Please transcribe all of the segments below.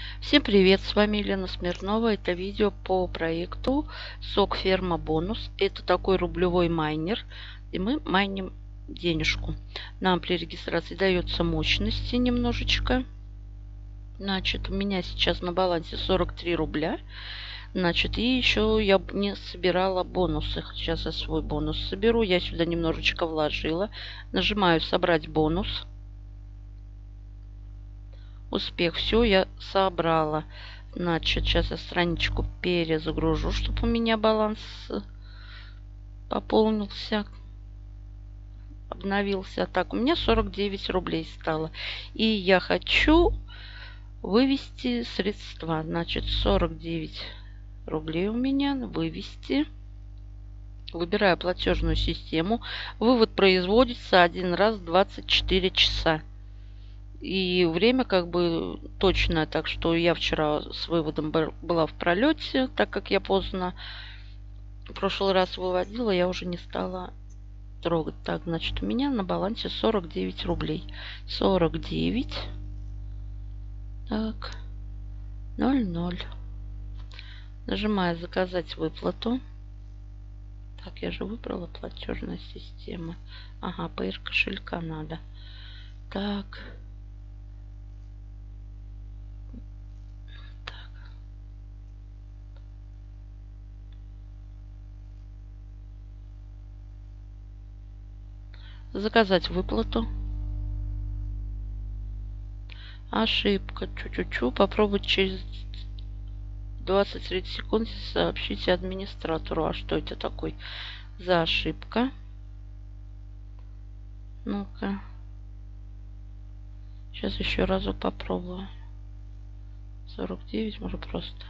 Всем привет, с вами Елена Смирнова. Это видео по проекту Сок Ферма Бонус. Это такой рублевой майнер, и мы майним денежку. Нам при регистрации дается мощности немножечко. Значит, у меня сейчас на балансе 43 рубля. Значит, и еще я не собирала бонусы. Сейчас я свой бонус соберу. Я сюда немножечко вложила. Нажимаю «Собрать бонус». Успех. Все, я собрала. Значит, сейчас я страничку перезагружу, чтобы у меня баланс пополнился, обновился. Так, у меня 49 рублей стало. И я хочу вывести средства. Значит, 49 рублей у меня. Вывести. Выбираю платежную систему. Вывод производится один раз в 24 часа. И время как бы точное, так что я вчера с выводом была в пролете, так как я поздно в прошлый раз выводила, я уже не стала трогать. Так, значит, у меня на балансе 49 рублей. 49. Так. 00. Нажимаю «Заказать выплату». Так, я же выбрала платежная система. Ага, Payer кошелька надо. Так. Заказать выплату. Ошибка. Чу-чу-чу. Попробовать через 20-30 секунд сообщите администратору. А что это такое за ошибка? Ну-ка. Сейчас еще разок попробую. 49, может просто.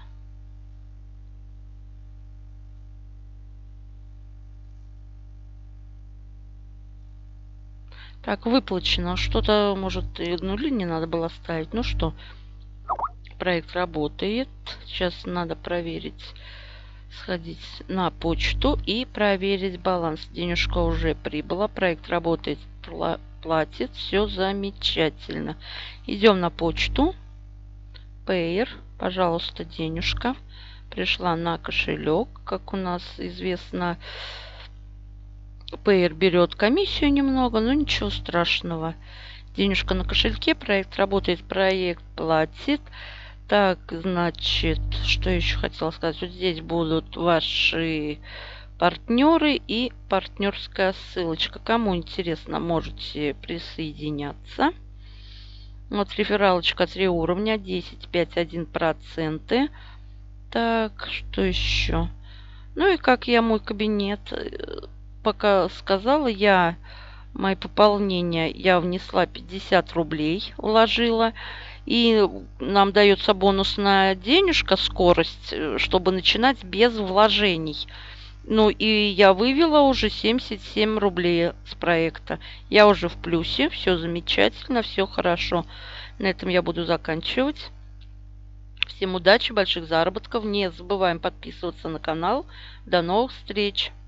Так, выплачено. Что-то, может, и нули не надо было ставить. Ну что, проект работает. Сейчас надо проверить, сходить на почту и проверить баланс. Денежка уже прибыла. Проект работает, платит. Все замечательно. Идем на почту. Payer. Пожалуйста, денежка пришла на кошелек. Как у нас известно, Payer берет комиссию немного, но ничего страшного. Денежка на кошельке, проект работает, проект платит. Так, значит, что еще хотела сказать? Вот здесь будут ваши партнеры и партнерская ссылочка. Кому интересно, можете присоединяться. Вот рефералочка 3 уровня, 10, 5, 1%. Так, что еще? Ну и как я мой кабинет пока сказала, мои пополнения я внесла 50 рублей, вложила. И нам дается бонусная денежка, скорость, чтобы начинать без вложений. Ну и я вывела уже 77 рублей с проекта. Я уже в плюсе, все замечательно, все хорошо. На этом я буду заканчивать. Всем удачи, больших заработков. Не забываем подписываться на канал. До новых встреч!